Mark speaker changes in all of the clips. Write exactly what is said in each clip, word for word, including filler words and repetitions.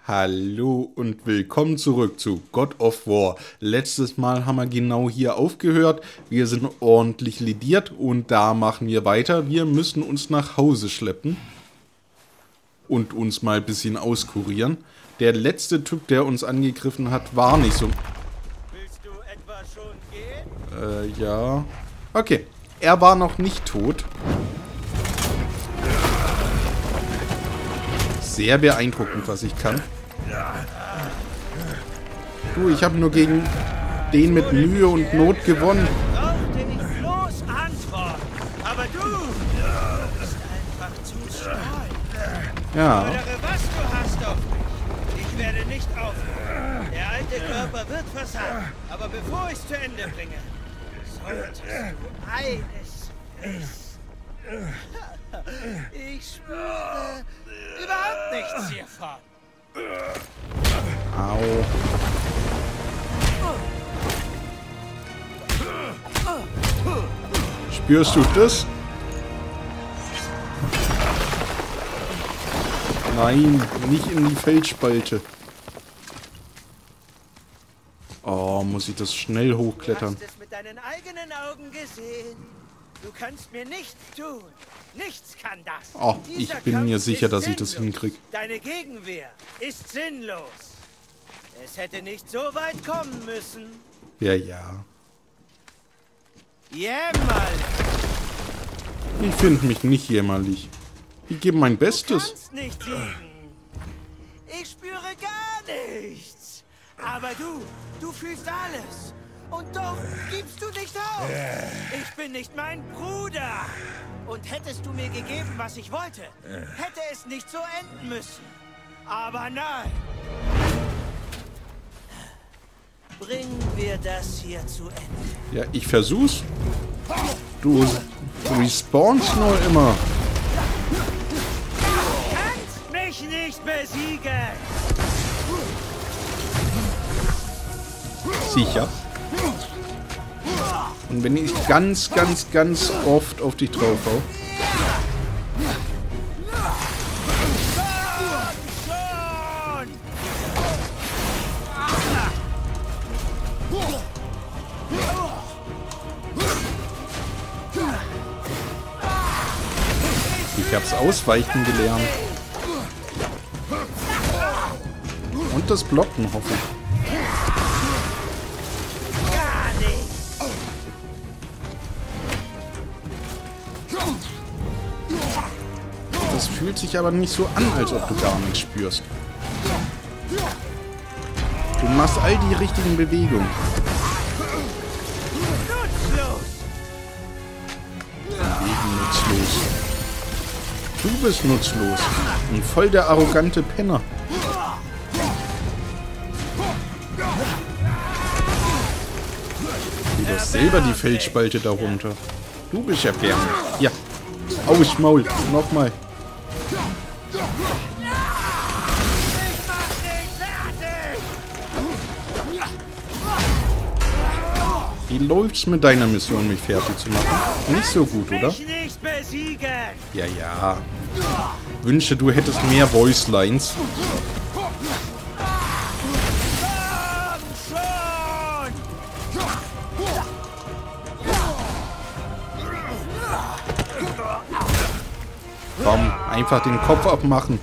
Speaker 1: Hallo und willkommen zurück zu God of War. Letztes Mal haben wir genau hier aufgehört. Wir sind ordentlich lediert und da machen wir weiter. Wir müssen uns nach Hause schleppen und uns mal ein bisschen auskurieren. Der letzte Typ, der uns angegriffen hat, war nicht so...
Speaker 2: Willst du etwa schon gehen?
Speaker 1: Äh, ja... Okay, er war noch nicht tot. Sehr beeindruckend, was ich kann. Du, ich habe nur gegen den mit Mühe und Not gewonnen.
Speaker 2: Brauchte nicht bloß Antwort. Aber du, du bist einfach zu scheu.
Speaker 1: Ja.
Speaker 2: Fordere, was du hast auf mich. Ich werde nicht aufhören. Der alte Körper wird versagen. Aber bevor ich es zu Ende bringe, solltest du eines wissen. Ich spüre überhaupt nichts hiervon.
Speaker 1: Au. Spürst du das? Nein, nicht in die Felsspalte. Oh, muss ich das schnell hochklettern.
Speaker 2: Du hast es mit deinen eigenen Augen gesehen. Du kannst mir nichts tun. Nichts kann das.
Speaker 1: Oh, ich
Speaker 2: Dieser
Speaker 1: bin mir
Speaker 2: Kampf
Speaker 1: sicher,
Speaker 2: ist
Speaker 1: dass ich das
Speaker 2: sinnlos.
Speaker 1: hinkriege.
Speaker 2: Deine Gegenwehr ist sinnlos. Es hätte nicht so weit kommen müssen.
Speaker 1: Ja, ja.
Speaker 2: Jämmerlich.
Speaker 1: Ich finde mich nicht jämmerlich. Ich gebe mein
Speaker 2: Du
Speaker 1: Bestes.
Speaker 2: kannst nicht siegen. Ich spüre gar nichts. Aber du, du fühlst alles. Und doch gibst du nicht auf. Ich bin nicht mein Bruder. Und hättest du mir gegeben, was ich wollte, hätte es nicht so enden müssen. Aber nein. Bringen wir das hier zu Ende.
Speaker 1: Ja, ich versuch's. Du respawnst nur immer.
Speaker 2: Du kannst mich nicht besiegen.
Speaker 1: Sicher. Und wenn ich ganz, ganz, ganz oft auf dich drauf hau. Ich hab's ausweichen gelernt. Und das Blocken, hoffe ich. Das fühlt sich aber nicht so an, als ob du gar nichts spürst. Du machst all die richtigen Bewegungen.
Speaker 2: Nutzlos.
Speaker 1: Bewegen nutzlos. Du bist nutzlos. Und voll der arrogante Penner. Du hast selber die Felsspalte darunter. Du bist ja gern. Ja. Aus Maul. Nochmal. Wie läuft's mit deiner Mission, mich fertig zu machen? Nicht so gut, oder?
Speaker 2: Mich nicht besiegen.
Speaker 1: Ja, ja. Wünsche, du hättest mehr Voice Lines.
Speaker 2: Schon.
Speaker 1: Komm, einfach den Kopf abmachen.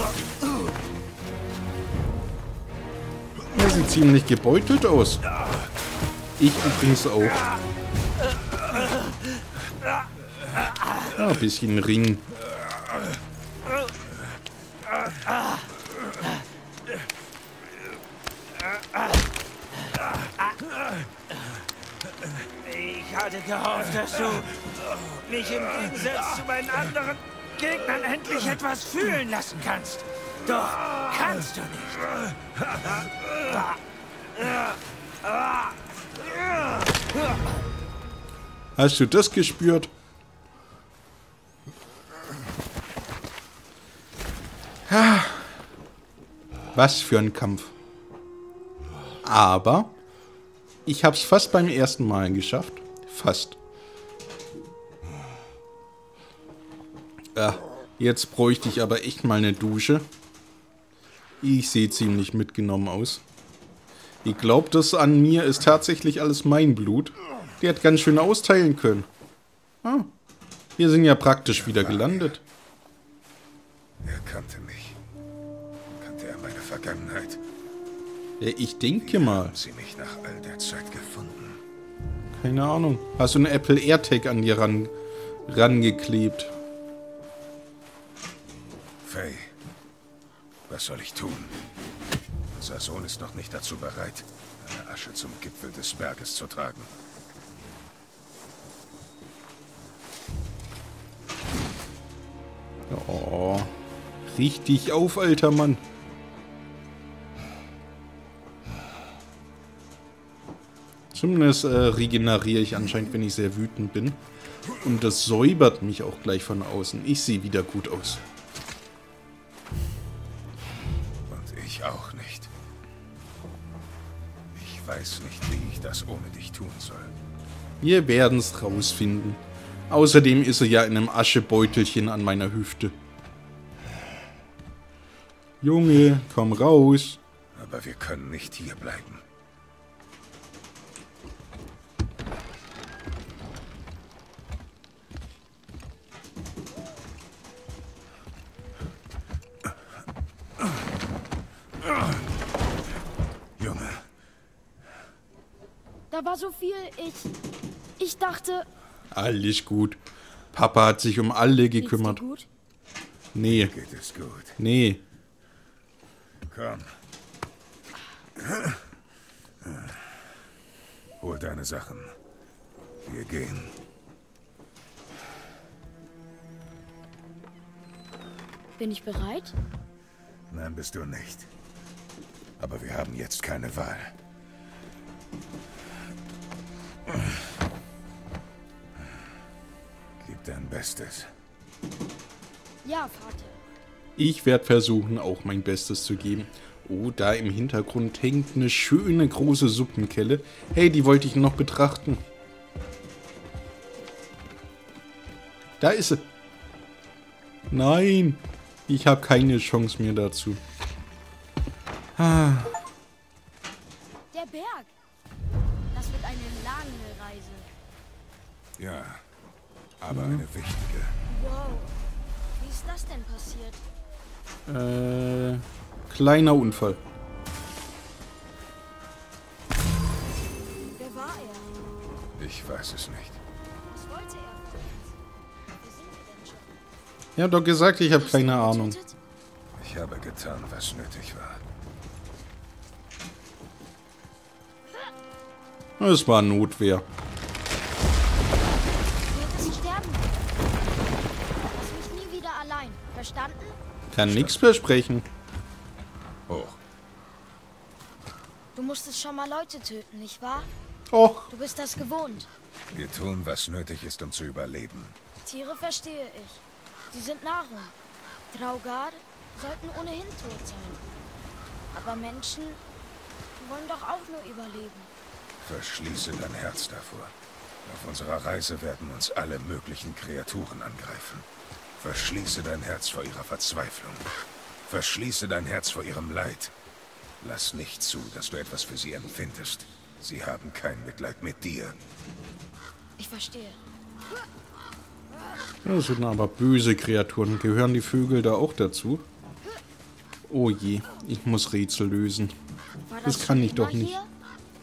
Speaker 1: Er sieht ziemlich gebeutelt aus. Ich übrigens auch. Ja, ein bisschen Ring.
Speaker 2: Ich hatte gehofft, dass du mich im Gegensatz zu meinen anderen Gegnern endlich etwas fühlen lassen kannst. Doch kannst du nicht.
Speaker 1: Hast du das gespürt? Was für ein Kampf. Aber ich hab's fast beim ersten Mal geschafft. Fast. Ja, jetzt bräuchte ich aber echt mal eine Dusche. Ich sehe ziemlich mitgenommen aus. Ich glaube, das an mir ist tatsächlich alles mein Blut. Der hat ganz schön austeilen können. Ah, wir sind ja praktisch wieder gelandet.
Speaker 3: Er kannte mich. Kannte er meine Vergangenheit?
Speaker 1: Ja, ich denke mal.
Speaker 3: Haben Sie mich nach all der Zeit gefunden?
Speaker 1: Keine Ahnung. Hast du einen Apple AirTag an dir ran, rangeklebt?
Speaker 3: Faye, was soll ich tun? Unser Sohn ist noch nicht dazu bereit, eine Asche zum Gipfel des Berges zu tragen.
Speaker 1: Oh, richtig auf, alter Mann. Zumindest äh, regeneriere ich anscheinend, wenn ich sehr wütend bin. Und das säubert mich auch gleich von außen. Ich sehe wieder gut aus.
Speaker 3: Und ich auch nicht. Ich weiß nicht, wie ich das ohne dich tun soll.
Speaker 1: Wir werden es rausfinden. Außerdem ist er ja in einem Aschebeutelchen an meiner Hüfte. Junge, komm raus.
Speaker 3: Aber wir können nicht hier bleiben. Junge.
Speaker 4: Da war so viel, ich... Ich dachte...
Speaker 1: Alles gut. Papa hat sich um alle gekümmert.
Speaker 4: Geht's dir gut?
Speaker 1: Nee,
Speaker 3: Geht es gut?
Speaker 1: nee.
Speaker 3: Komm. Hol deine Sachen. Wir gehen.
Speaker 4: Bin ich bereit?
Speaker 3: Nein, bist du nicht. Aber wir haben jetzt keine Wahl. Gib dein Bestes.
Speaker 4: Ja, Vater.
Speaker 1: Ich werde versuchen, auch mein Bestes zu geben. Oh, da im Hintergrund hängt eine schöne große Suppenkelle. Hey, die wollte ich noch betrachten. Da ist sie. Nein, ich habe keine Chance mehr dazu. Ah.
Speaker 4: Der Berg. Das wird eine lange Reise.
Speaker 3: Ja, aber eine wichtige.
Speaker 4: Wow. Wie ist das denn passiert?
Speaker 1: Äh, kleiner Unfall.
Speaker 4: Wer war er?
Speaker 3: Ich weiß es nicht.
Speaker 4: Was wollte er von uns? Wer sind wir denn schon?
Speaker 1: Ich habe doch gesagt, ich habe
Speaker 4: Hast du
Speaker 1: keine
Speaker 4: ihn
Speaker 1: Ahnung.
Speaker 4: getötet?
Speaker 3: Ich habe getan, was nötig war.
Speaker 1: Es war Notwehr.
Speaker 4: Du wirst sterben. Lass mich nie wieder allein. Verstanden?
Speaker 1: Kann nichts versprechen.
Speaker 3: Hoch.
Speaker 4: Du musstest schon mal Leute töten, nicht wahr?
Speaker 1: Och,
Speaker 4: Du bist das gewohnt.
Speaker 3: Wir tun, was nötig ist, um zu überleben.
Speaker 4: Tiere verstehe ich. Sie sind Nahrung. Traugar sollten ohnehin tot sein. Aber Menschen wollen doch auch nur überleben.
Speaker 3: Verschließe dein Herz davor. Auf unserer Reise werden uns alle möglichen Kreaturen angreifen. Verschließe dein Herz vor ihrer Verzweiflung. Verschließe dein Herz vor ihrem Leid. Lass nicht zu, dass du etwas für sie empfindest. Sie haben kein Mitleid mit dir.
Speaker 4: Ich verstehe.
Speaker 1: das sind aber böse Kreaturen. Gehören die Vögel da auch dazu? Oh je, ich muss Rätsel lösen.
Speaker 4: War
Speaker 1: Das
Speaker 4: schon
Speaker 1: kann ich
Speaker 4: immer
Speaker 1: doch nicht.
Speaker 4: hier?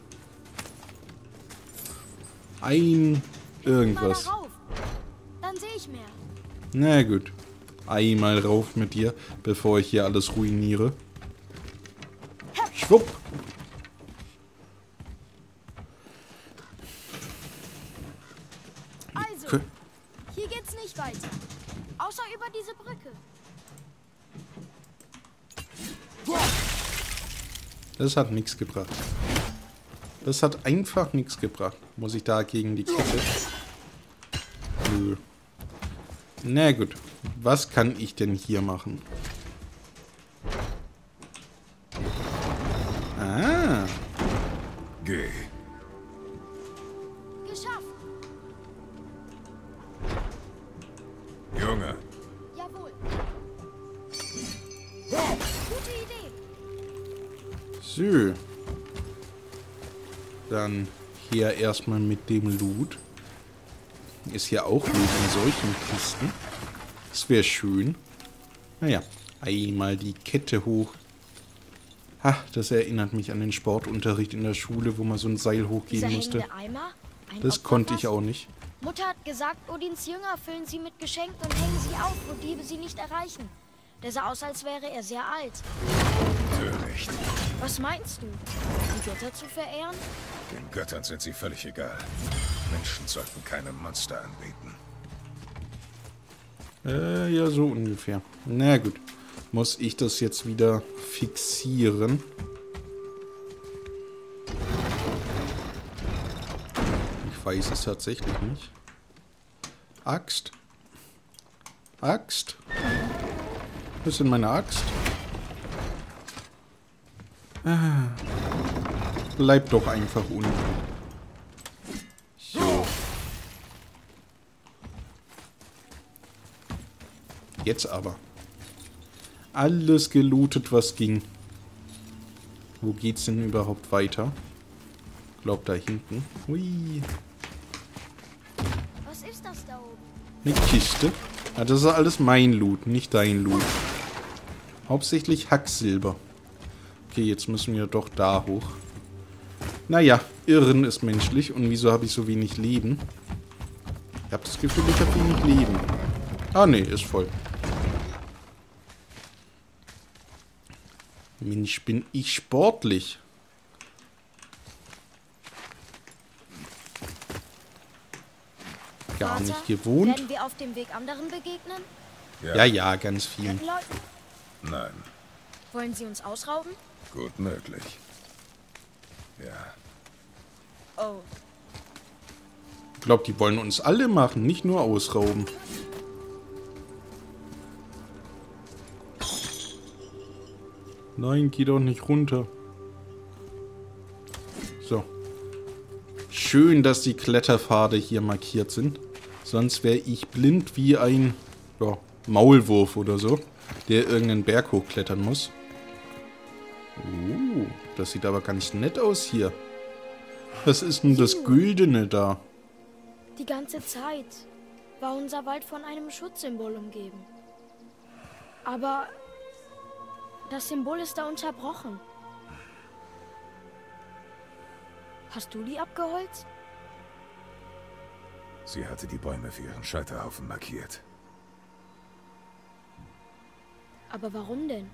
Speaker 1: Ein
Speaker 4: Mal
Speaker 1: irgendwas.
Speaker 4: darauf. Dann sehe ich mehr.
Speaker 1: Na gut. Einmal rauf mit dir, bevor ich hier alles ruiniere. Schwupp.
Speaker 4: Also,
Speaker 1: Kö-
Speaker 4: hier geht's nicht weiter. Außer über diese Brücke.
Speaker 1: Das hat nichts gebracht. Das hat einfach nichts gebracht. Muss ich da gegen die Kette? Nö. Na gut. Was kann ich denn hier machen? Ah.
Speaker 3: Geh.
Speaker 4: Geschafft.
Speaker 3: Junge.
Speaker 4: Jawohl. Gute Idee.
Speaker 1: So. Dann hier erstmal mit dem Loot. Ist hier auch Loot in solchen Kisten. Das wäre schön. Naja, einmal die Kette hoch. Ha, das erinnert mich an den Sportunterricht in der Schule, wo man so ein Seil hochgehen musste.
Speaker 4: Eimer, ein
Speaker 1: Das konnte ich auch nicht.
Speaker 4: Mutter hat gesagt, Odins Jünger füllen sie mit Geschenken und hängen sie auf, wo Diebe sie nicht erreichen. Der sah aus, als wäre er sehr alt.
Speaker 3: Töricht.
Speaker 4: Was meinst du? Die Götter zu verehren?
Speaker 3: Den Göttern sind sie völlig egal. Menschen sollten keine Monster anbeten.
Speaker 1: Äh, ja, so ungefähr. Na gut. Muss ich das jetzt wieder fixieren? Ich weiß es tatsächlich nicht. Axt. Axt. Was ist denn meine Axt? Ah. Bleib doch einfach unten. So. Jetzt aber. Alles gelootet, was ging. Wo geht's denn überhaupt weiter? Ich glaube da hinten. Hui.
Speaker 4: Was ist das da oben?
Speaker 1: Eine Kiste. Ah, das ist alles mein Loot, nicht dein Loot. Hauptsächlich Hacksilber. Okay, jetzt müssen wir doch da hoch. Naja, Irren ist menschlich. Und wieso habe ich so wenig Leben? Ich habe das Gefühl, ich habe wenig Leben. Ah, nee, ist voll. Mensch, bin ich sportlich. Gar
Speaker 4: Vater,
Speaker 1: nicht gewohnt.
Speaker 4: Werden wir auf dem Weg anderen begegnen?
Speaker 1: Ja, ja, ganz vielen.
Speaker 4: Leuten?
Speaker 3: Nein,
Speaker 4: Wollen sie uns ausrauben?
Speaker 3: gut möglich. Ja,
Speaker 4: Oh,
Speaker 1: Ich glaube, die wollen uns alle machen, nicht nur ausrauben. Nein, geh doch nicht runter. So. Schön, dass die Kletterpfade hier markiert sind. Sonst wäre ich blind wie ein ja, Maulwurf oder so, der irgendeinen Berg hochklettern muss. Uh, das sieht aber ganz nett aus hier. Was ist denn das Güldene da?
Speaker 4: die ganze Zeit war unser Wald von einem Schutzsymbol umgeben. Aber das Symbol ist da unterbrochen. Hast du die abgeholzt?
Speaker 3: sie hatte die Bäume für ihren Scheiterhaufen markiert.
Speaker 4: Aber warum denn?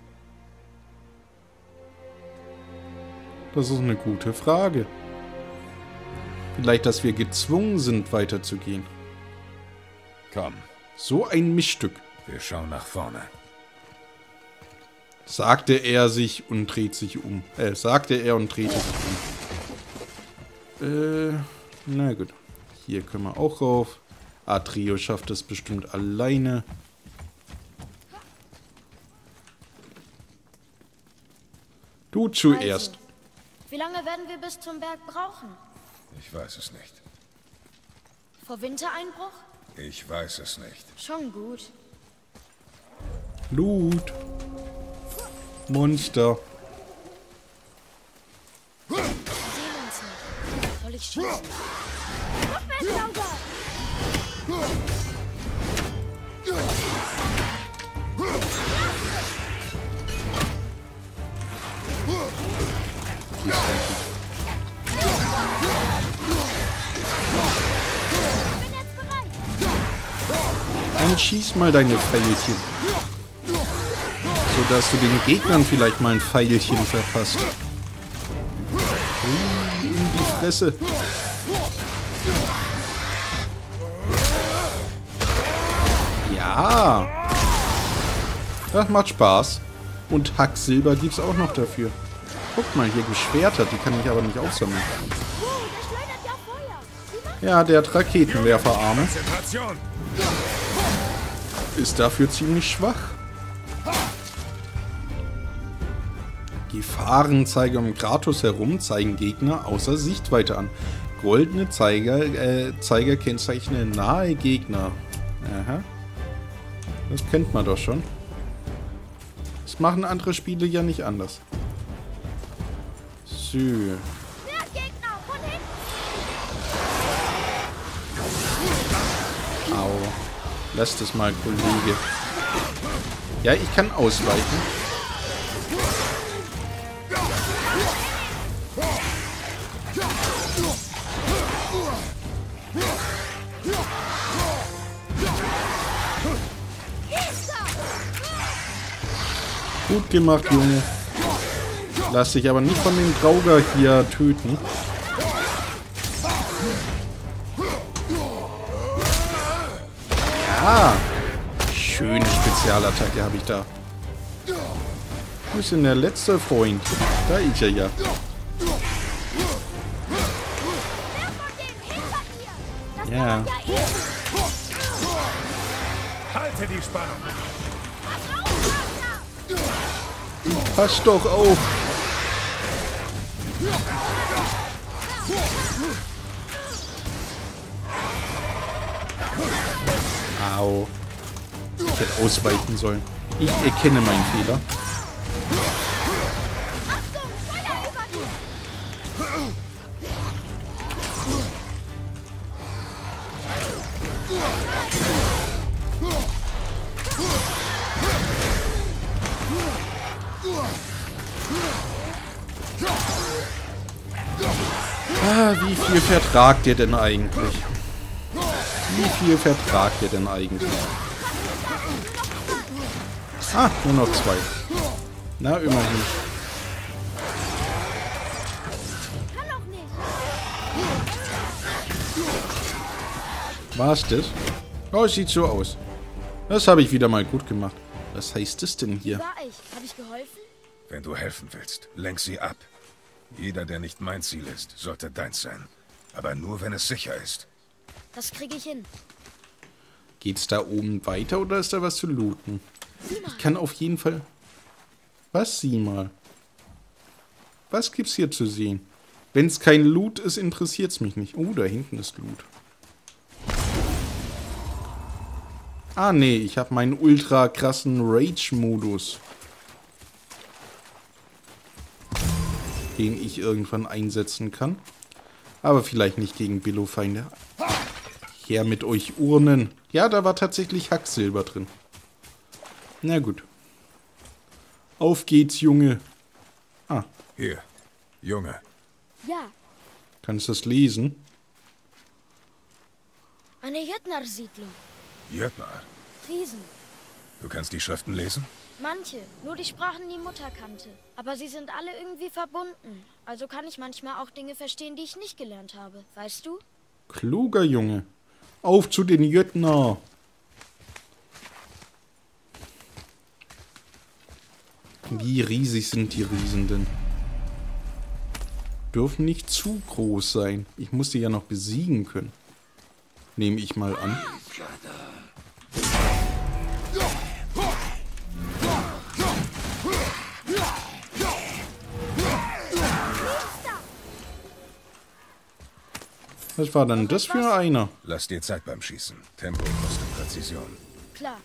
Speaker 1: Das ist eine gute Frage. Vielleicht, dass wir gezwungen sind, weiterzugehen.
Speaker 3: Komm,
Speaker 1: So ein Mischstück,
Speaker 3: wir schauen nach vorne.
Speaker 1: sagte er sich und dreht sich um. Äh, sagte er und drehte sich um. Äh, na gut. Hier können wir auch rauf. Atrio schafft es bestimmt alleine. Du zuerst.
Speaker 4: Also, wie lange werden wir bis zum Berg brauchen?
Speaker 3: Ich weiß es nicht.
Speaker 4: Vor Wintereinbruch?
Speaker 3: Ich weiß es nicht.
Speaker 4: Schon gut.
Speaker 1: Loot. Monster.
Speaker 4: Wir sehen uns nicht. Soll ich schießen? Rückwärts, Sauger!
Speaker 1: Dann schieß mal deine Pfeilchen. Sodass du den Gegnern vielleicht mal ein Pfeilchen verpasst. Uh, in die Fresse. Ja. Das macht Spaß. Und Hacksilber gibt's auch noch dafür. Guck mal, hier Geschwerter, die kann ich aber nicht aufsammeln. Ja, der hat Raketenwerferarme.
Speaker 3: Konzentration!
Speaker 1: Ist dafür ziemlich schwach. Gefahrenzeiger um Kratos herum zeigen Gegner außer Sichtweite an. Goldene Zeiger, äh, Zeiger kennzeichnen nahe Gegner. Aha. Das kennt man doch schon. Das machen andere Spiele ja nicht anders. So.
Speaker 4: Mehr Gegner von hinten.
Speaker 1: Au. Lass das mal, Kollege. Ja, ich kann ausweichen. Gut gemacht, Junge. Lass dich aber nicht von dem Drauger hier töten. Ja. Schöne Spezialattacke habe ich da. Wo ist denn der letzte Freund? Da ist er ja. Ja.
Speaker 3: Halte die Spannung.
Speaker 1: Pass doch auf. Au. Ich hätte ausweichen sollen. Ich erkenne meinen Fehler. Ah, wie viel vertragt ihr denn eigentlich? Wie viel vertragt ihr denn eigentlich? Ah, nur noch zwei. Na, immerhin. War's das? Oh, es sieht so aus. Das habe ich wieder mal gut gemacht. Was heißt das denn hier?
Speaker 4: War ich? Habe ich geholfen?
Speaker 3: Wenn du helfen willst, lenk sie ab. Jeder, der nicht mein Ziel ist, sollte deins sein. Aber nur, wenn es sicher ist.
Speaker 4: Das kriege ich hin.
Speaker 1: Geht's da oben weiter oder ist da was zu looten?
Speaker 4: Sieh mal.
Speaker 1: Ich kann auf jeden Fall... Was, sieh mal? Was gibt's hier zu sehen? Wenn es kein Loot ist, interessiert's mich nicht. Oh, da hinten ist Loot. Ah, nee, ich habe meinen ultra krassen Rage-Modus. Den ich irgendwann einsetzen kann. Aber vielleicht nicht gegen Billo-Feinde. Her mit euch Urnen. Ja, da war tatsächlich Hacksilber drin. Na gut. Auf geht's, Junge. Ah,
Speaker 3: Hier, Junge.
Speaker 4: Ja,
Speaker 1: kannst du das lesen?
Speaker 4: eine Jötnar-Siedlung.
Speaker 3: Jötnar.
Speaker 4: Riesen.
Speaker 3: Du kannst die Schriften lesen?
Speaker 4: Manche, nur die Sprachen, die Mutter kannte. Aber sie sind alle irgendwie verbunden. Also kann ich manchmal auch Dinge verstehen, die ich nicht gelernt habe. Weißt du?
Speaker 1: Kluger Junge. Auf zu den Jötnar. Wie riesig sind die Riesen denn? Dürfen nicht zu groß sein. Ich muss die ja noch besiegen können. Nehme ich mal an. Was war denn das für einer?
Speaker 3: Lass dir Zeit beim Schießen. Tempo kostet Präzision.
Speaker 4: Klar.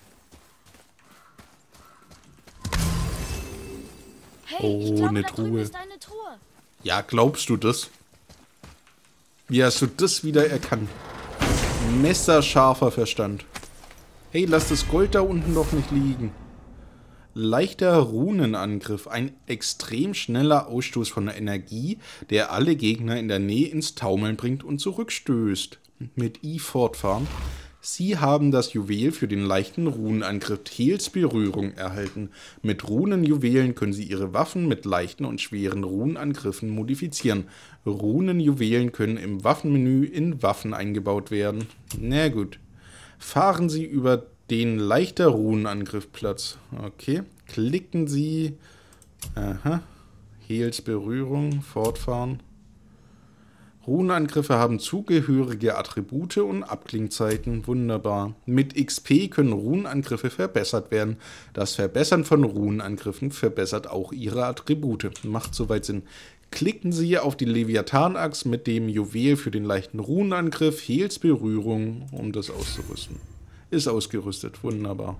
Speaker 4: Hey,
Speaker 1: Oh,
Speaker 4: ich glaube,
Speaker 1: eine
Speaker 4: da drüben
Speaker 1: Truhe.
Speaker 4: ist eine Truhe.
Speaker 1: Ja, glaubst du das? Wie hast du das wieder erkannt? Messerscharfer Verstand. Hey, lass das Gold da unten doch nicht liegen. Leichter Runenangriff. Ein extrem schneller Ausstoß von Energie, der alle Gegner in der Nähe ins Taumeln bringt und zurückstößt. Mit I fortfahren. Sie haben das Juwel für den leichten Runenangriff Heels Berührung erhalten. Mit Runenjuwelen können Sie Ihre Waffen mit leichten und schweren Runenangriffen modifizieren. Runenjuwelen können im Waffenmenü in Waffen eingebaut werden. Na gut. Fahren Sie über den leichter Runenangriff Platz. Okay. Klicken Sie. Aha. Heels Berührung. Fortfahren. Runenangriffe haben zugehörige Attribute und Abklingzeiten. Wunderbar. Mit X P können Runenangriffe verbessert werden. Das Verbessern von Runenangriffen verbessert auch ihre Attribute. Macht soweit Sinn. Klicken Sie auf die Leviathan-Axt mit dem Juwel für den leichten Runenangriff, Heels Berührung, um das auszurüsten. Ist ausgerüstet. Wunderbar.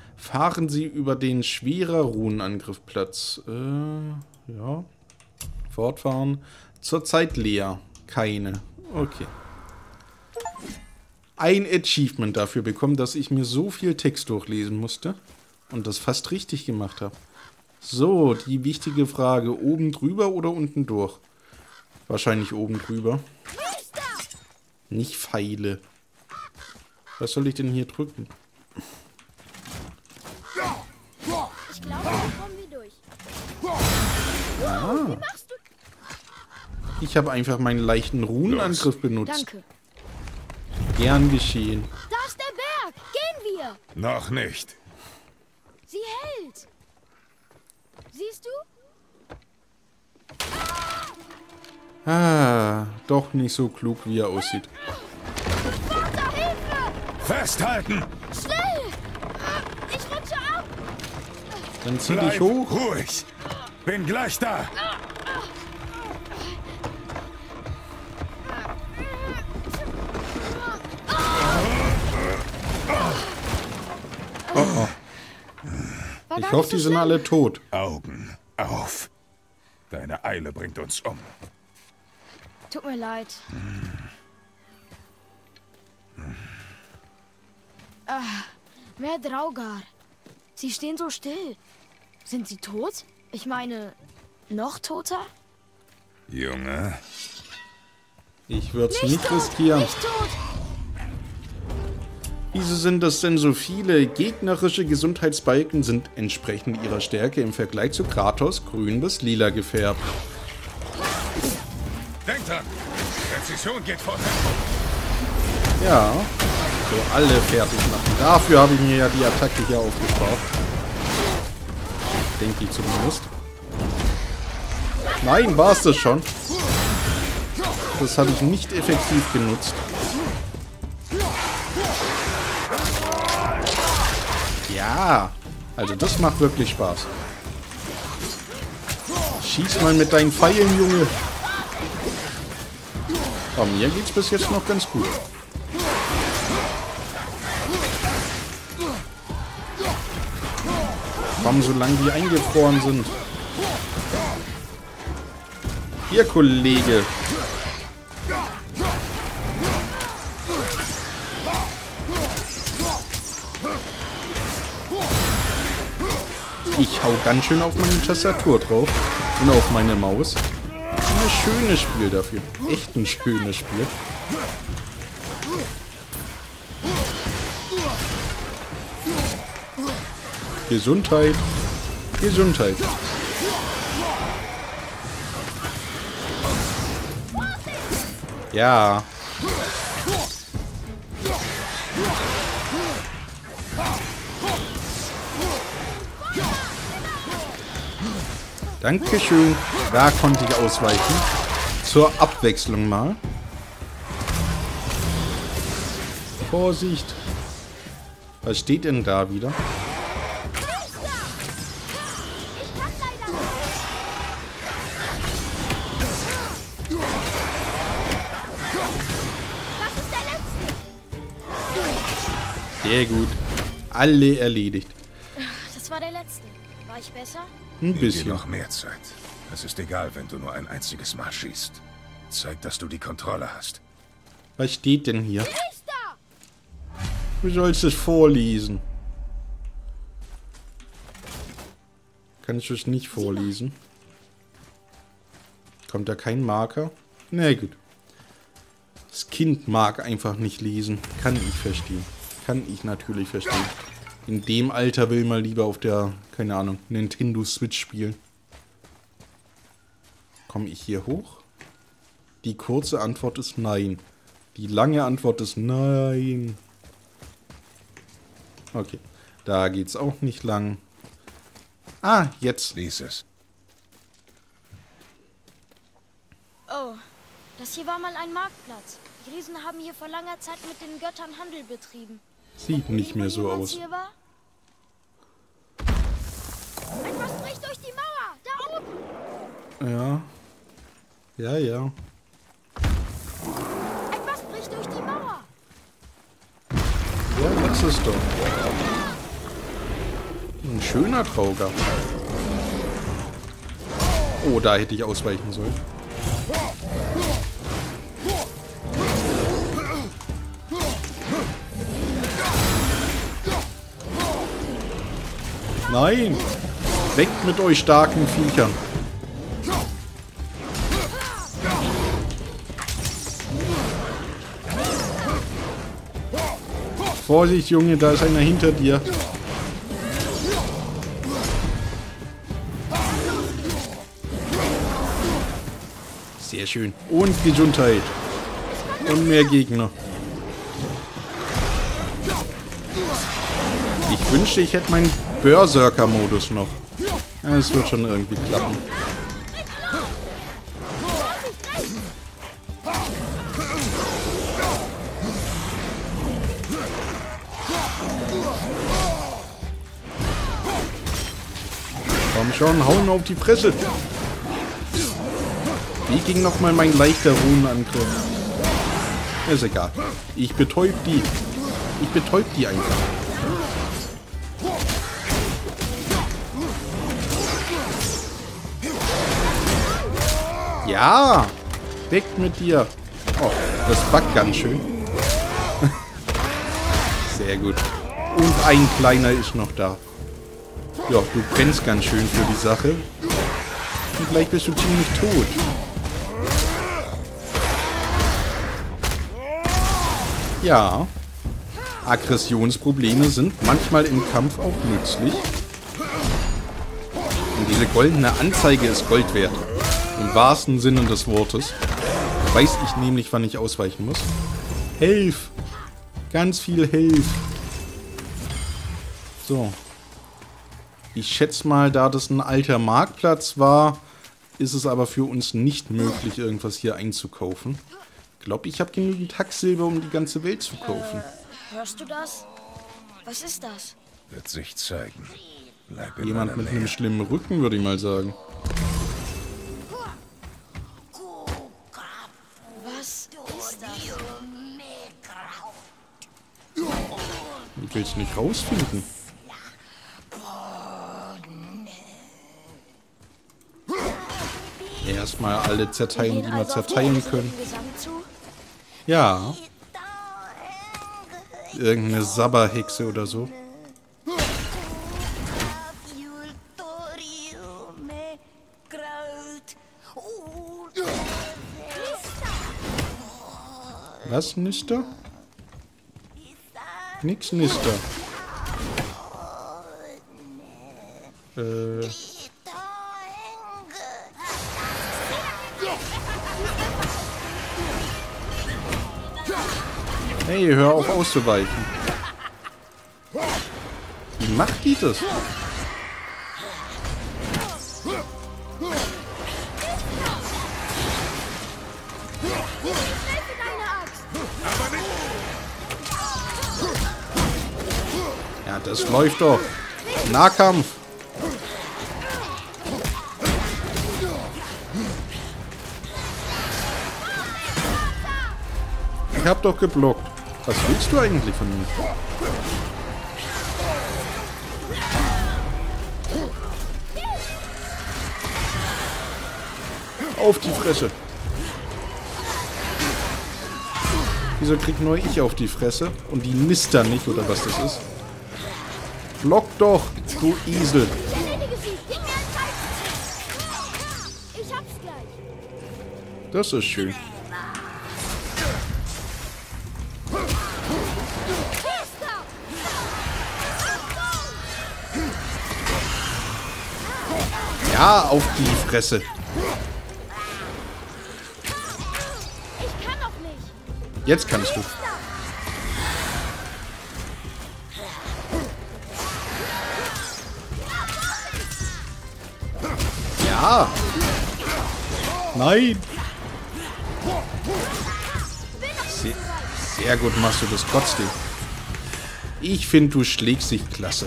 Speaker 1: Fahren Sie über den schwerer Runenangriff Platz. Äh, ja. Fortfahren. Zurzeit leer. Keine. Okay. Ein Achievement dafür bekommen, dass ich mir so viel Text durchlesen musste. Und das fast richtig gemacht habe. So, die wichtige Frage. Oben drüber oder unten durch? Wahrscheinlich oben drüber. Nicht Pfeile. Was soll ich denn hier drücken?
Speaker 4: Ich glaube, wir kommen wie durch.
Speaker 1: Ah.
Speaker 4: Wie machst du?
Speaker 1: Ich habe einfach meinen leichten Runenangriff benutzt.
Speaker 4: Danke.
Speaker 1: Gern geschehen.
Speaker 4: Da ist der Berg. Gehen wir.
Speaker 3: Noch nicht.
Speaker 4: Sie hält. Siehst du?
Speaker 1: Ah, doch nicht so klug, wie er aussieht.
Speaker 4: Vater, Hilfe!
Speaker 3: Festhalten!
Speaker 4: Schnell! Ich rutsche ab.
Speaker 1: Dann zieh
Speaker 3: Bleib
Speaker 1: dich hoch.
Speaker 3: ruhig! Bin gleich da!
Speaker 1: Oh, oh.
Speaker 4: War
Speaker 1: Ich
Speaker 4: gar
Speaker 1: hoffe,
Speaker 4: nicht so
Speaker 1: die sind
Speaker 4: schlimm.
Speaker 1: alle tot.
Speaker 3: Augen auf! Deine Eile bringt uns um.
Speaker 4: Tut mir leid. Ah, mehr Draugar. Sie stehen so still. Sind sie tot? Ich meine, noch toter?
Speaker 3: Junge,
Speaker 1: Ich würde es nicht riskieren.
Speaker 4: Nicht tot!
Speaker 1: Wieso sind das denn so viele? Gegnerische Gesundheitsbalken sind entsprechend ihrer Stärke im Vergleich zu Kratos grün bis lila gefärbt.
Speaker 3: denk dran! Präzision geht vor.
Speaker 1: Ja, so alle fertig machen. Dafür habe ich mir ja die Attacke hier aufgespart. Denke ich zumindest. Nein, war es das schon? Das habe ich nicht effektiv genutzt. Ja, also das macht wirklich Spaß. Schieß mal mit deinen Pfeilen, Junge. Oh, mir geht's bis jetzt noch ganz gut. Komm, solange die eingefroren sind. Hier, Kollege. Ich hau ganz schön auf meine Tastatur drauf und auf meine Maus. Ein schönes Spiel dafür. Echt ein schönes Spiel. Gesundheit. Gesundheit. Ja. Dankeschön. Da konnte ich ausweichen. Zur Abwechslung mal. Vorsicht. Was steht denn da wieder? Sehr gut. Alle erledigt.
Speaker 4: Das war der letzte. War ich besser?
Speaker 1: Ein
Speaker 3: Nimm dir
Speaker 1: bisschen.
Speaker 3: noch mehr Zeit. Es ist egal, wenn du nur ein einziges Mal schießt. Zeig, dass du die Kontrolle hast.
Speaker 1: Was steht denn hier? Du sollst es vorlesen. Kannst du es nicht vorlesen? Kommt da kein Marker? Na gut. Das Kind mag einfach nicht lesen. Kann ich verstehen. Kann ich natürlich verstehen. In dem Alter will man lieber auf der, keine Ahnung, Nintendo Switch spielen. Komme ich hier hoch? Die kurze Antwort ist nein. Die lange Antwort ist nein. Okay, da geht's auch nicht lang. Ah, jetzt.
Speaker 3: Lies es.
Speaker 4: Oh, das hier war mal ein Marktplatz. Die Riesen haben hier vor langer Zeit mit den Göttern Handel betrieben.
Speaker 1: Sieht nicht mehr so
Speaker 4: Jemand
Speaker 1: aus.
Speaker 4: hier war? Etwas bricht durch die Mauer! Da oben!
Speaker 1: Ja. Ja, ja.
Speaker 4: Etwas bricht durch die Mauer!
Speaker 1: Ja, das ist doch. Ein schöner Trauger. Oh, da hätte ich ausweichen sollen. Nein! Weg mit euch starken Viechern! Vorsicht, Junge, da ist einer hinter dir. Sehr schön. Und Gesundheit. Und mehr Gegner. Ich wünschte, ich hätte meinen Berserker-Modus noch. Ja, es wird schon irgendwie klappen. Komm schon, hauen auf die Fresse. Wie ging nochmal mein leichter Runenangriff? Ist egal. Ich betäub die. Ich betäub die einfach. Ja! Weg mit dir! Oh, das backt ganz schön. Sehr gut. Und ein kleiner ist noch da. Ja, du brennst ganz schön für die Sache. Und gleich bist du ziemlich tot. Ja. Aggressionsprobleme sind manchmal im Kampf auch nützlich. Und diese goldene Anzeige ist Gold wert. Im wahrsten Sinne des Wortes. Weiß ich nämlich, wann ich ausweichen muss. Hilf! Ganz viel Hilf! So. Ich schätze mal, da das ein alter Marktplatz war, ist es aber für uns nicht möglich, irgendwas hier einzukaufen. Ich glaube, ich habe genügend Hacksilber, um die ganze Welt zu kaufen.
Speaker 4: Äh, hörst du das? Was ist das?
Speaker 3: Wird sich zeigen. Bleib in
Speaker 1: Jemand
Speaker 3: meiner
Speaker 1: mit
Speaker 3: Nähe.
Speaker 1: einem schlimmen Rücken, würde ich mal sagen.
Speaker 4: Was ist das?
Speaker 1: Ich will es nicht rausfinden. Erstmal alle zerteilen, die wir zerteilen können. Ja. Irgendeine Sabberhexe oder so. Was, Nister? Nix, Nister. Äh... Hey, hör auf auszuweichen. Wie macht die das? Ja, das läuft doch. Nahkampf. Ich hab doch geblockt. Was willst du eigentlich von mir? Auf die Fresse. Wieso krieg nur ich auf die Fresse und die Nister nicht, oder was das ist? Block doch, du Esel.
Speaker 4: Ich hab's gleich.
Speaker 1: Das ist schön. Ja, auf die Fresse.
Speaker 4: Ich kann doch nicht.
Speaker 1: Jetzt kannst du. Ja. Nein. Sehr, sehr gut machst du das trotzdem. Ich finde, du schlägst dich klasse.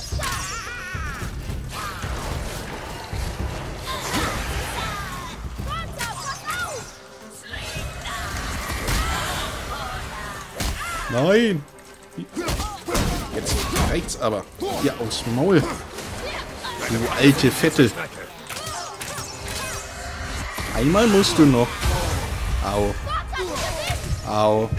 Speaker 1: Nein! Jetzt reicht's aber. Hier aufs Maul. Du alte Fette. Einmal musst du noch. Au. Au.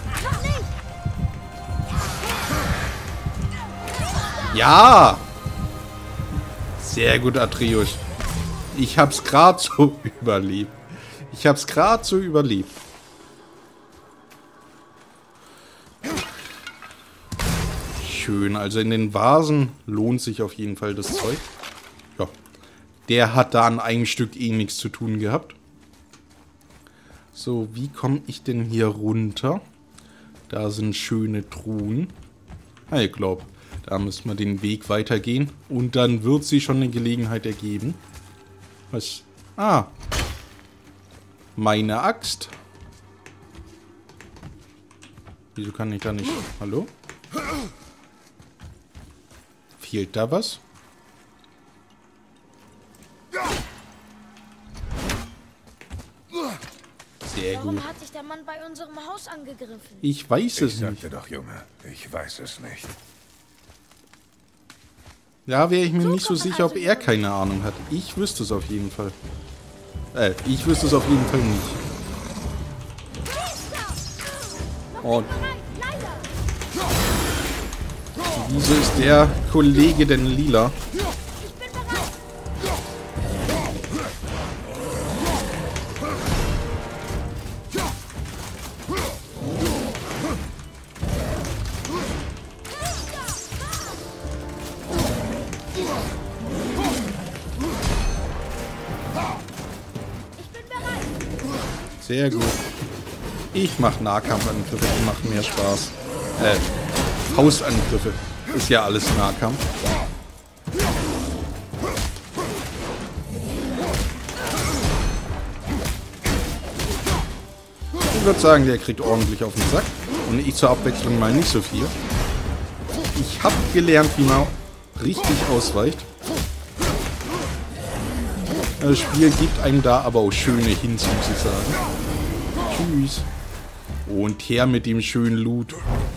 Speaker 1: Ja! Sehr gut, Atreus. Ich hab's gerade so überlebt. Ich hab's gerade so überlebt. Schön, also in den Vasen lohnt sich auf jeden Fall das Zeug. Ja, der hat da an einem Stück eh nichts zu tun gehabt. So, wie komme ich denn hier runter? Da sind schöne Truhen. Ah, ich glaube, da müssen wir den Weg weitergehen. Und dann wird sich schon eine Gelegenheit ergeben. Was? Ah. Meine Axt. Wieso kann ich da nicht... Hallo? Fehlt da was? Sehr gut.
Speaker 4: Warum hat sich der Mann bei unserem Haus angegriffen?
Speaker 1: Ich weiß es
Speaker 3: Ich
Speaker 1: nicht.
Speaker 3: sagte doch, Junge, ich weiß es nicht.
Speaker 1: Da wäre ich mir
Speaker 4: So
Speaker 1: nicht so
Speaker 4: kommt man
Speaker 1: sicher, ob
Speaker 4: also
Speaker 1: er
Speaker 4: hier
Speaker 1: keine Ahnung hat. Ich wüsste es auf jeden Fall. Äh, ich wüsste es auf jeden Fall nicht. Oh. Wieso ist der Kollege denn lila?
Speaker 4: Ich bin bereit.
Speaker 1: Sehr gut. Ich mache Nahkampfangriffe, die machen mehr Spaß. Äh, Faustangriffe. Ist ja alles Nahkampf. Ich würde sagen, der kriegt ordentlich auf den Sack. Und ich zur Abwechslung mal nicht so viel. Ich habe gelernt, wie man richtig ausweicht. Das Spiel gibt einem da aber auch schöne Hints, muss ich sagen. Tschüss. Und her mit dem schönen Loot.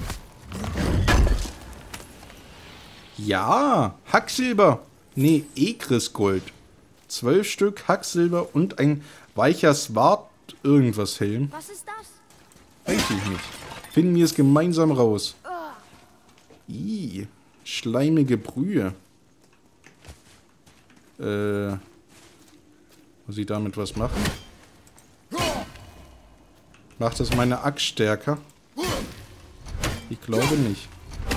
Speaker 1: Ja, Hacksilber. Nee, Egrisgold. Zwölf Stück Hacksilber und ein weicher Swart irgendwas Helm.
Speaker 4: Was ist das?
Speaker 1: Weiß ich nicht. Finden wir es gemeinsam raus. Ih, schleimige Brühe. Äh, muss ich damit was machen? Macht das meine Axt stärker? Ich glaube nicht.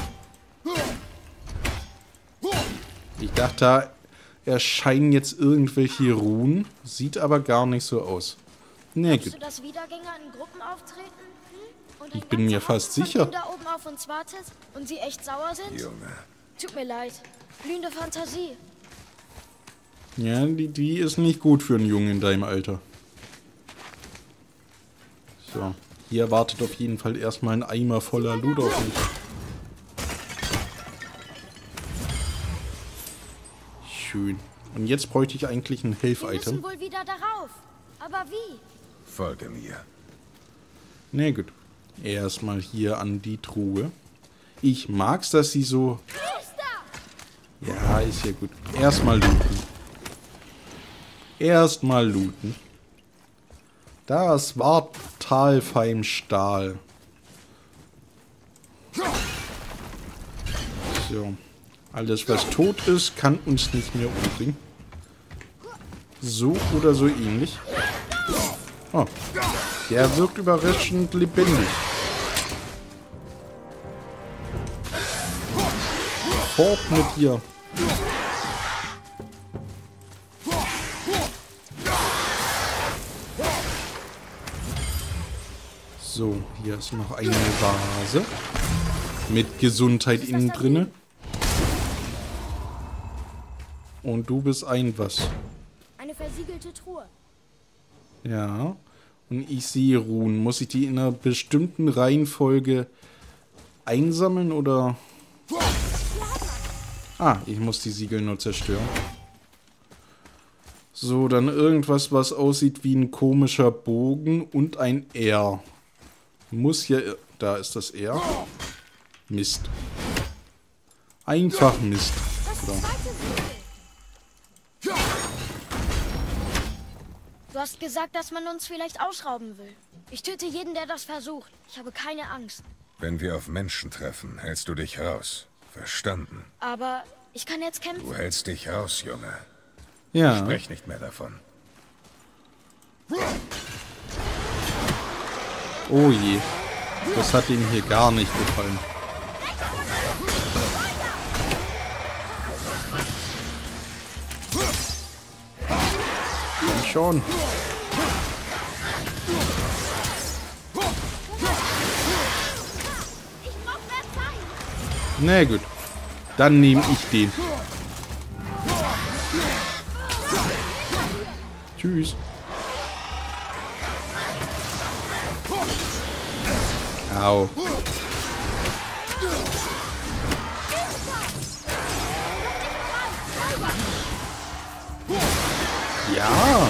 Speaker 1: Ich dachte, da erscheinen jetzt irgendwelche Runen. Sieht aber gar nicht so aus. Nee,
Speaker 4: Glaubst du, dass Wiedergänger in Gruppen auftreten? Hm? Und ein
Speaker 1: Ich bin mir
Speaker 4: ganzer
Speaker 1: fast
Speaker 4: Haufen von
Speaker 1: sicher.
Speaker 4: ihnen da oben auf uns wartet und sie echt sauer sind?
Speaker 3: Junge.
Speaker 4: Tut mir leid. Blühende Fantasie.
Speaker 1: Ja, die, die ist nicht gut für einen Jungen in deinem Alter. So, hier wartet auf jeden Fall erstmal ein Eimer voller Loot auf mich. Schön. Und jetzt bräuchte ich eigentlich ein
Speaker 4: Wir müssen
Speaker 1: Health-Item.
Speaker 4: wohl wieder darauf. Aber wie?
Speaker 3: Folge mir.
Speaker 1: Na gut. Erstmal hier an die Truhe. Ich mag's, dass sie so... Ja, ist ja gut. Erstmal looten. Erstmal looten. Das war Talfheim-Stahl. So. Alles, was tot ist, kann uns nicht mehr umbringen. So oder so ähnlich. Oh. Der wirkt überraschend lebendig. Fort mit dir. So, hier ist noch eine Vase. Mit Gesundheit innen drinne. Und du bist ein was?
Speaker 4: Eine versiegelte Truhe.
Speaker 1: Ja. Und ich sehe Runen. Muss ich die in einer bestimmten Reihenfolge einsammeln oder... Ah, ich muss die Siegel nur zerstören. So, dann irgendwas, was aussieht wie ein komischer Bogen und ein R. Muss ja... Da ist das R. Mist. Einfach Mist. So.
Speaker 4: Du hast gesagt, dass man uns vielleicht ausrauben will. Ich töte jeden, der das versucht. Ich habe keine Angst.
Speaker 3: Wenn wir auf Menschen treffen, hältst du dich raus. Verstanden?
Speaker 4: Aber ich kann jetzt kämpfen.
Speaker 3: Du hältst dich raus, Junge.
Speaker 1: Ja.
Speaker 3: Sprech nicht mehr davon.
Speaker 1: Oh je. Das hat ihm hier gar nicht gefallen. Komm schon. Na gut. Dann nehme ich den. Tschüss. Au. Ja.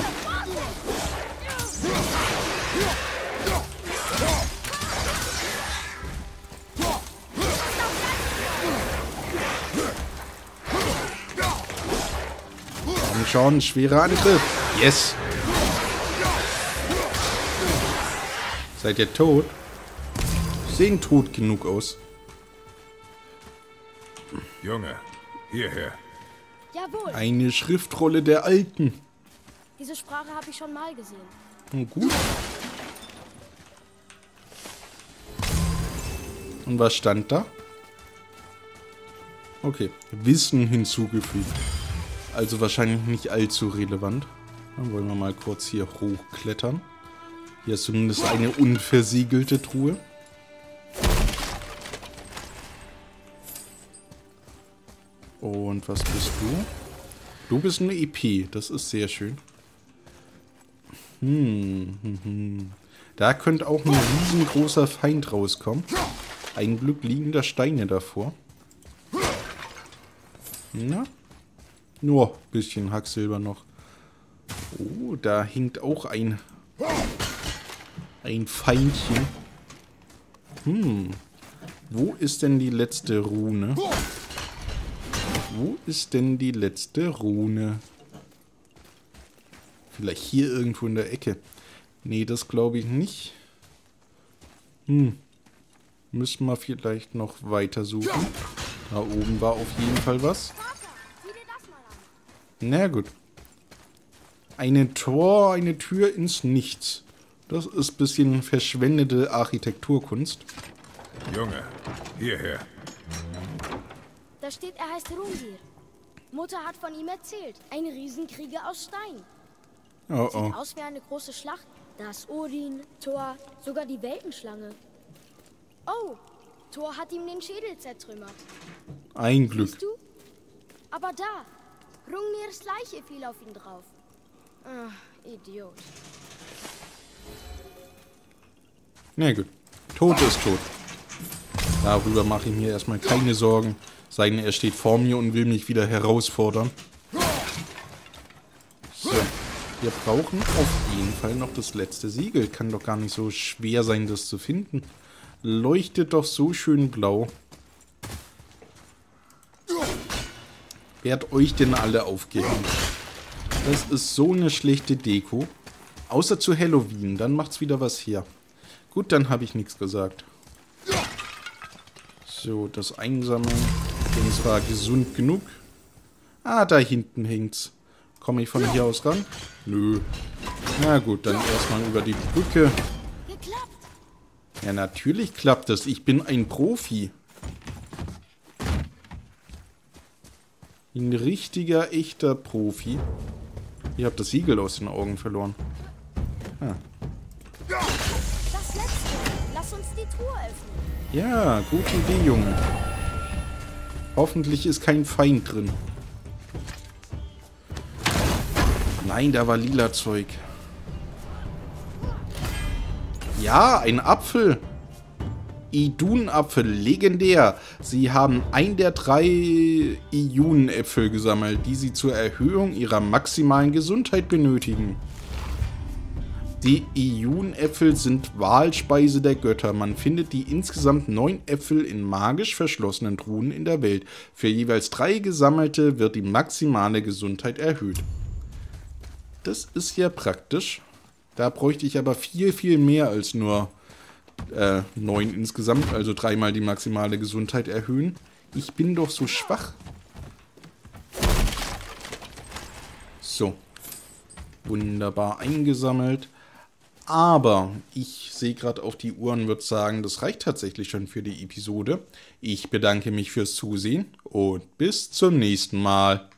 Speaker 1: Komm schon, schwerer Angriff. Yes. Seid ihr tot? Sehen tot genug aus.
Speaker 3: Junge, hierher.
Speaker 4: Jawohl.
Speaker 1: Eine Schriftrolle der Alten.
Speaker 4: Diese Sprache habe ich schon mal gesehen.
Speaker 1: Und gut. Und was stand da? Okay. Wissen hinzugefügt. Also wahrscheinlich nicht allzu relevant. Dann wollen wir mal kurz hier hochklettern. Hier ist zumindest eine unversiegelte Truhe. Und was bist du? Du bist eine E P. Das ist sehr schön. Hm, hm, hm. Da könnte auch ein riesengroßer Feind rauskommen. Ein Glück liegen da Steine davor. Na? Nur ein bisschen Hacksilber noch. Oh, da hinkt auch ein... Ein Feindchen. Hm. Wo ist denn die letzte Rune? Wo ist denn die letzte Rune? Vielleicht hier irgendwo in der Ecke. Nee, das glaube ich nicht. Hm. Müssen wir vielleicht noch weiter suchen. Da oben war auf jeden Fall was. Na gut. Eine Tor, eine Tür ins Nichts. Das ist ein bisschen verschwendete Architekturkunst.
Speaker 3: Junge, hierher.
Speaker 4: Da steht, er heißt Rungir. Mutter hat von ihm erzählt. Ein Riesenkrieger aus Stein.
Speaker 1: Oh oh.
Speaker 4: Sieht aus wie eine große Schlacht. Das Odin, Thor, sogar die Weltenschlange. Oh, Thor hat ihm den Schädel zertrümmert.
Speaker 1: Ein Glück.
Speaker 4: Siehst du? Aber da, Rungirs Leiche fiel auf ihn drauf. Ach, Idiot.
Speaker 1: Na gut. Tot ist tot. Darüber mache ich mir erstmal keine Sorgen. Sei denn, er steht vor mir und will mich wieder herausfordern. So. Wir brauchen auf jeden Fall noch das letzte Siegel. Kann doch gar nicht so schwer sein, das zu finden. Leuchtet doch so schön blau. Wer hat euch denn alle aufgehängt? Das ist so eine schlechte Deko. Außer zu Halloween, dann macht's wieder was her. Gut, dann habe ich nichts gesagt. So, das Einsammeln. Und zwar gesund genug. Ah, da hinten hängt's. Komme ich von hier aus ran? Nö. Na gut, dann erstmal über die Brücke.
Speaker 4: Geklappt.
Speaker 1: Ja, natürlich klappt das. Ich bin ein Profi. Ein richtiger, echter Profi. Ich habe das Siegel aus den Augen verloren. Ah.
Speaker 4: Das letzte. Lass uns die Truhe öffnen.
Speaker 1: Ja, gute Idee, Junge. Hoffentlich ist kein Feind drin. Nein, da war lila Zeug. Ja, ein Apfel. Idun-Apfel, legendär. Sie haben ein der drei Idun-Äpfel gesammelt, die sie zur Erhöhung ihrer maximalen Gesundheit benötigen. Die Idun-Äpfel sind Wahlspeise der Götter. Man findet die insgesamt neun Äpfel in magisch verschlossenen Truhen in der Welt. Für jeweils drei gesammelte wird die maximale Gesundheit erhöht. Das ist ja praktisch. Da bräuchte ich aber viel, viel mehr als nur äh, neun insgesamt. Also dreimal die maximale Gesundheit erhöhen. Ich bin doch so schwach. So. Wunderbar eingesammelt. Aber ich sehe gerade auf die Uhr und würde sagen, das reicht tatsächlich schon für die Episode. Ich bedanke mich fürs Zusehen und bis zum nächsten Mal.